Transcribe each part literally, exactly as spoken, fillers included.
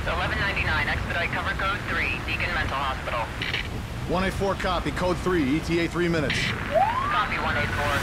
eleven ninety-nine, expedite cover code three, Deacon Mental Hospital. one eighty-four copy, code three, E T A three minutes. Copy one eighty-four.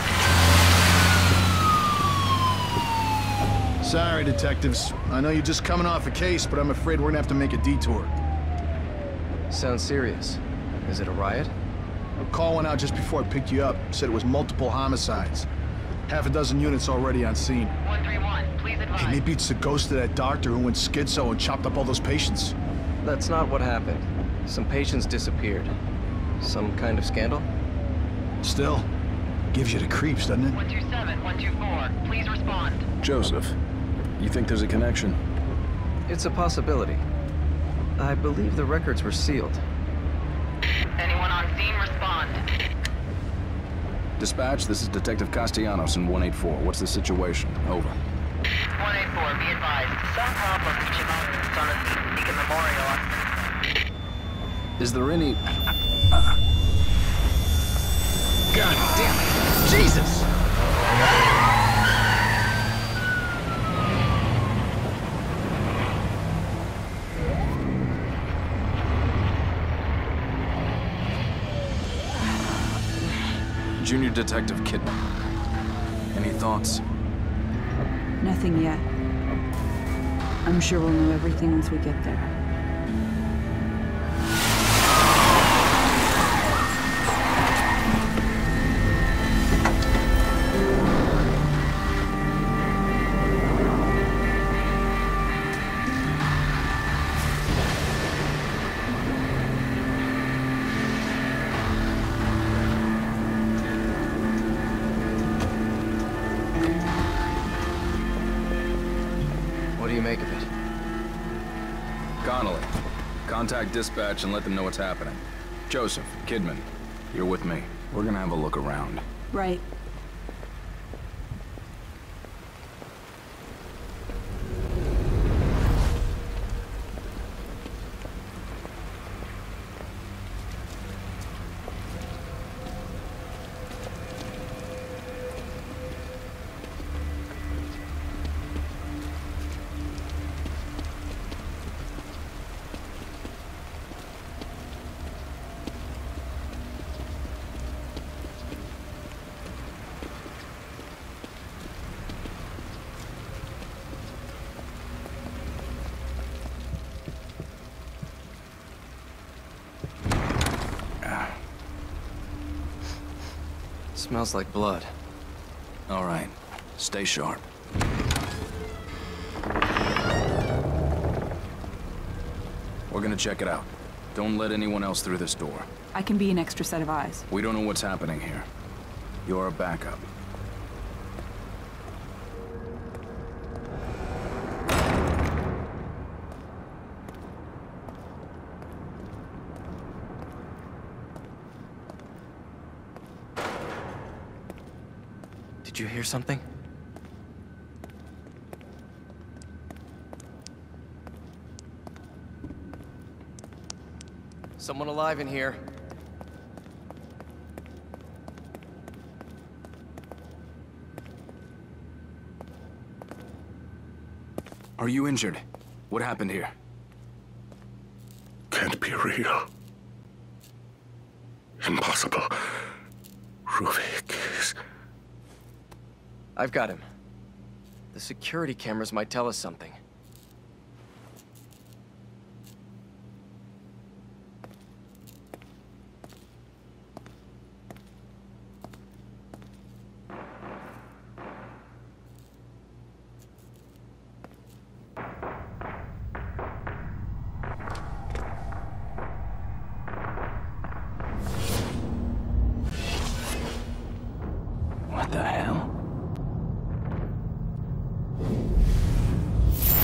Sorry, detectives. I know you're just coming off a case, but I'm afraid we're gonna have to make a detour. Sounds serious. Is it a riot? A call went out just before I picked you up. Said it was multiple homicides. Half a dozen units already on scene. one three one, please advise. Hey, maybe it's the ghost of that doctor who went schizo and chopped up all those patients. That's not what happened. Some patients disappeared. Some kind of scandal? Still, gives you the creeps, doesn't it? one two seven, one two four, please respond. Joseph, you think there's a connection? It's a possibility. I believe the records were sealed. Anyone on scene, respond. Dispatch, this is Detective Castellanos in one eighty-four. What's the situation? Over. one eighty-four, be advised. Some problem reaching mountains on the Deacon Memorial. Is there any... God damn it! Jesus! Junior Detective Kidman. Any thoughts? Nothing yet. I'm sure we'll know everything once we get there. What do you make of it? Connolly, contact dispatch and let them know what's happening. Joseph, Kidman, you're with me. We're gonna have a look around. Right. Smells like blood. All right, stay sharp. We're gonna check it out. Don't let anyone else through this door. I can be an extra set of eyes. We don't know what's happening here. You're a backup. Did you hear something? Someone alive in here. Are you injured? What happened here? Can't be real. Impossible. Ruvik is... I've got him. The security cameras might tell us something. What the hell?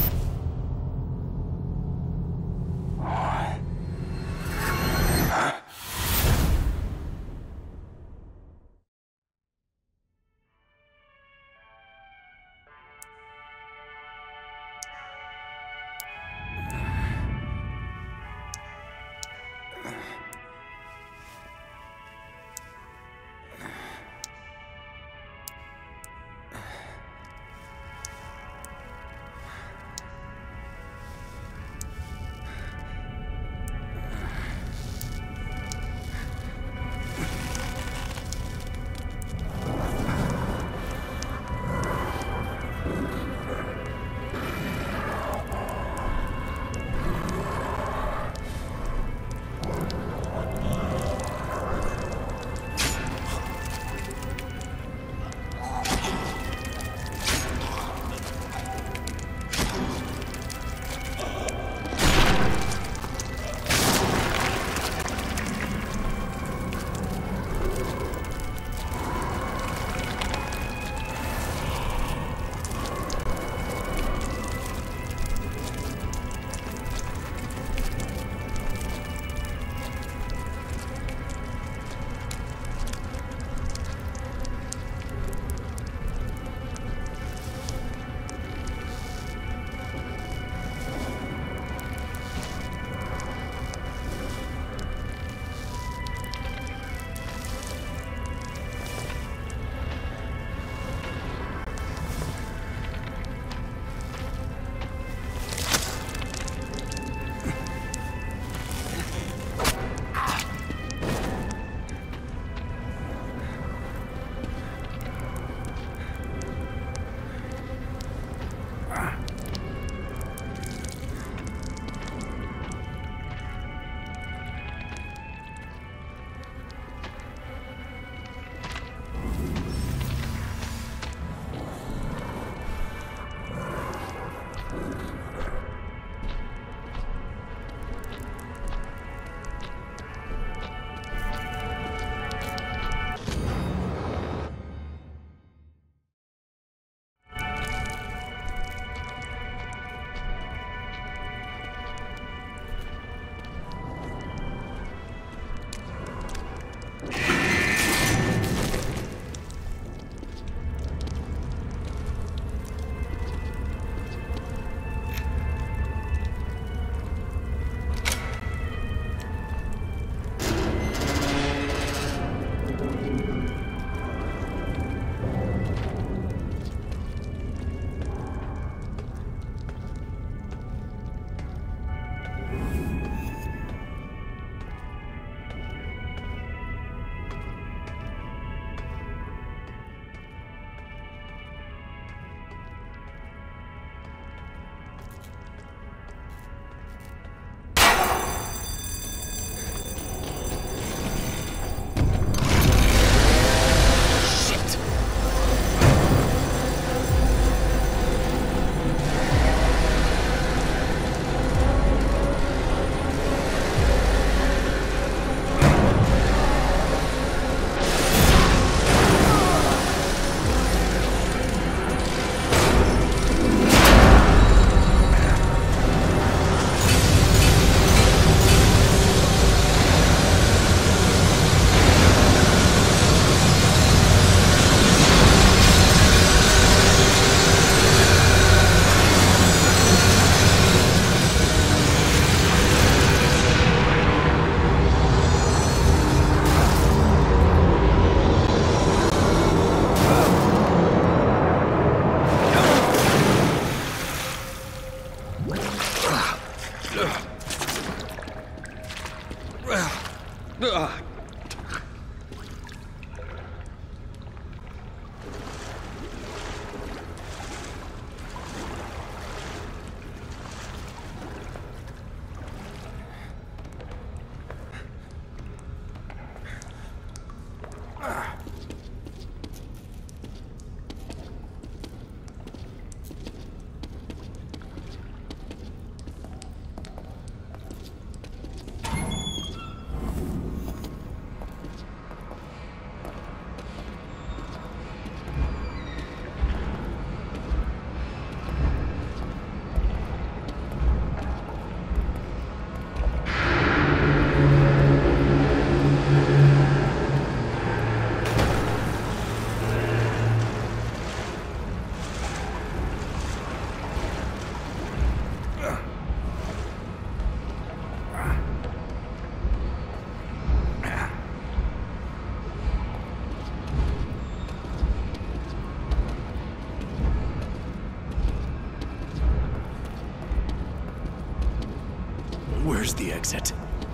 Where's the exit?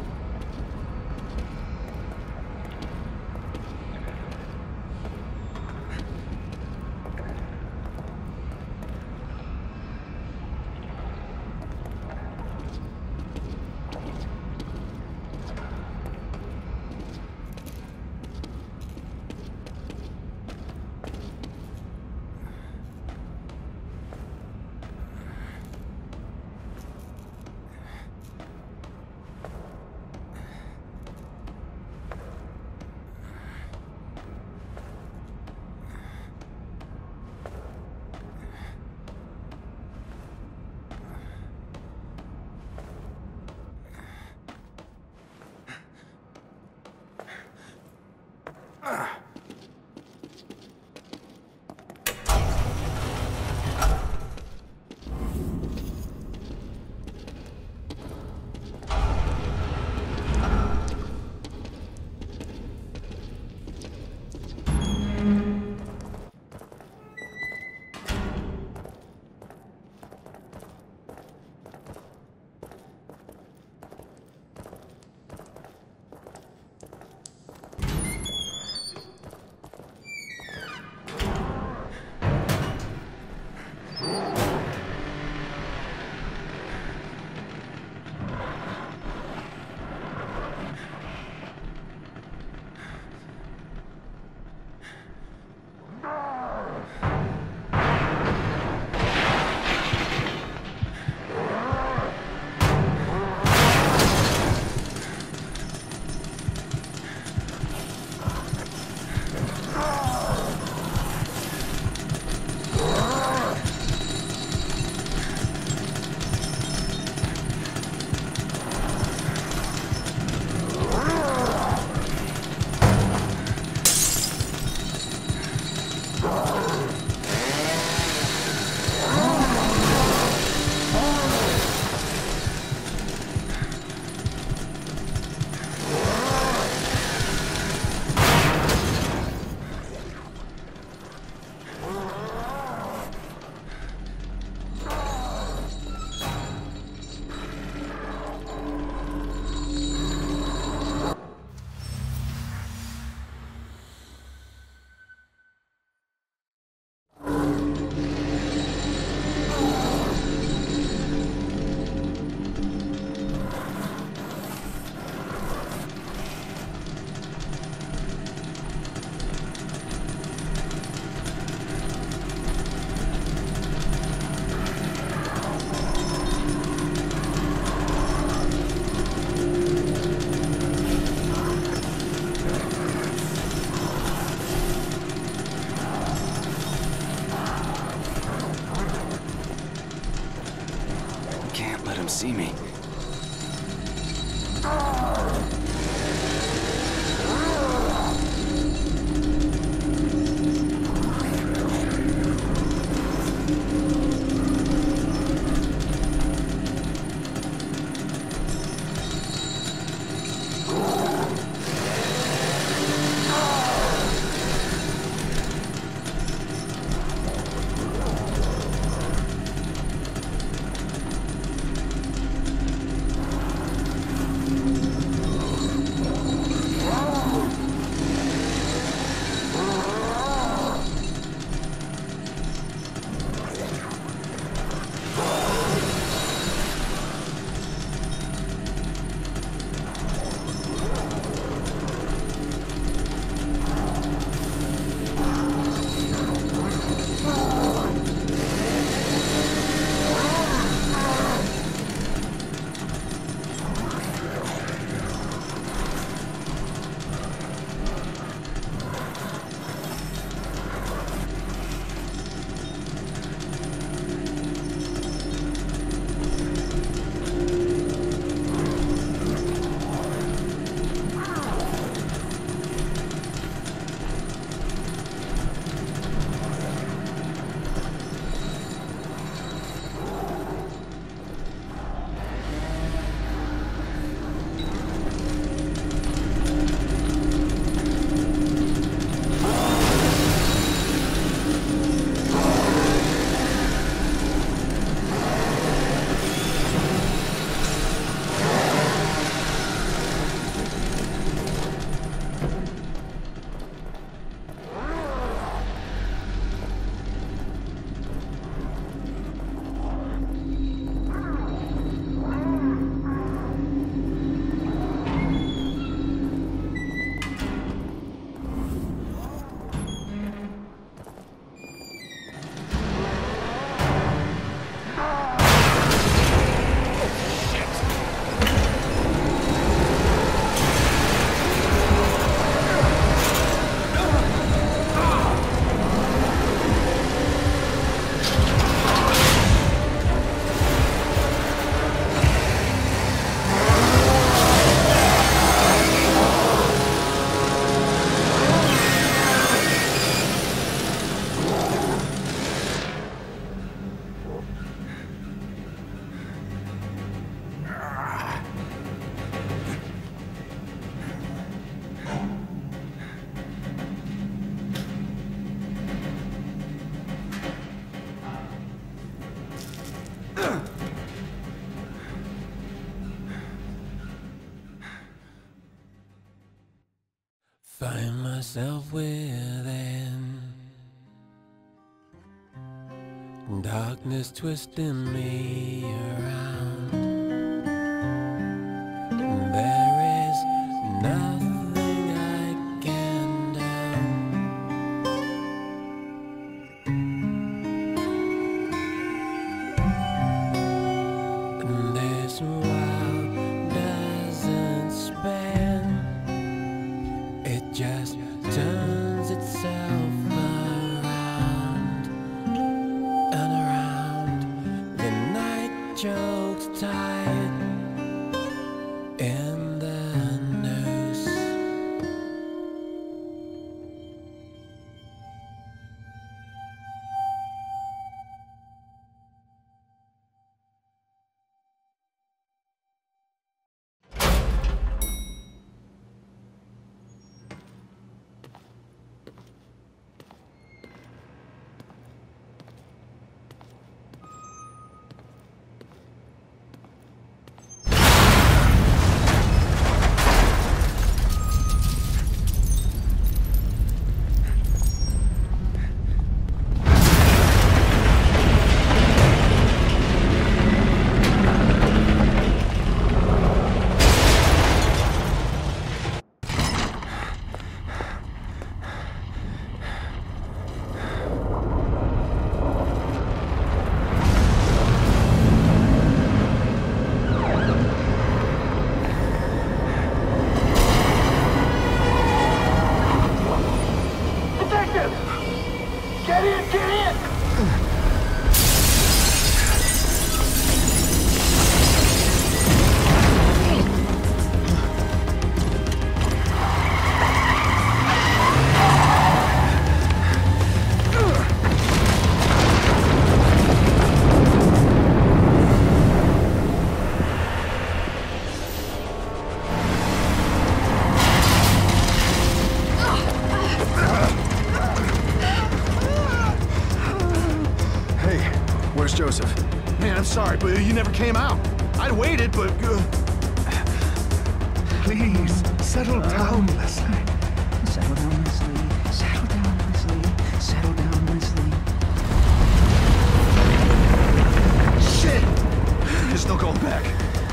See me. Find myself within darkness twisting me around. There is nothing I can do. And this world doesn't spin, it just turns itself around and around. The night chokes tight in the noose. Where's Joseph? Man, I'm sorry, but you never came out. I waited, but... Uh... Please, settle down, Leslie. Settle down, Leslie. Settle down, Leslie. Settle down, Leslie. Shit! There's no going back.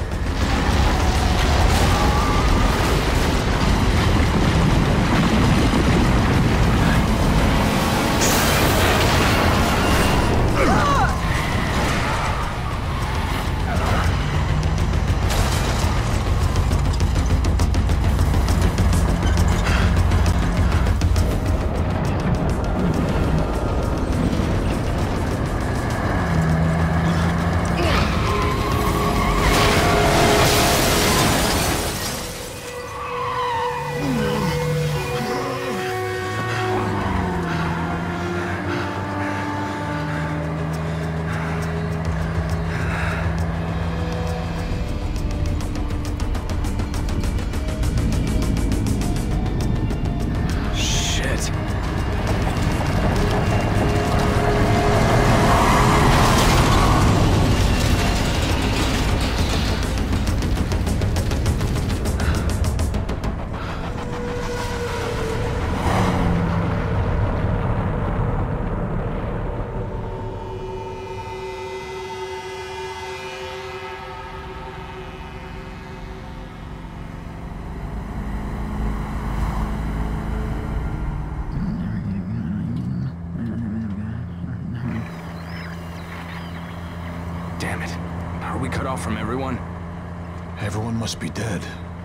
Damn it. Are we cut off from everyone? Everyone must be dead.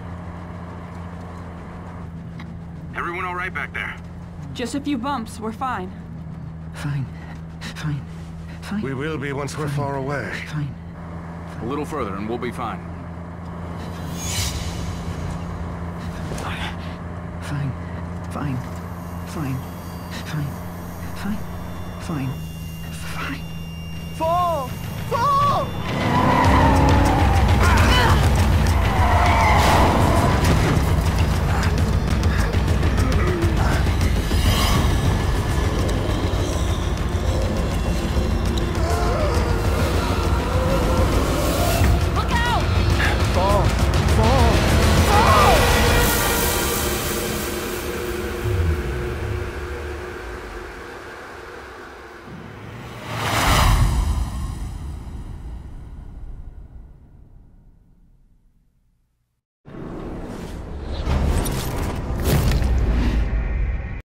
Everyone all right back there? Just a few bumps. We're fine. Fine. Fine. Fine. We will be once we're far away. Fine. A little further and we'll be fine. Fine. Fine. Fine. Fine. Fine. Fine. Fine. Fall! Fall!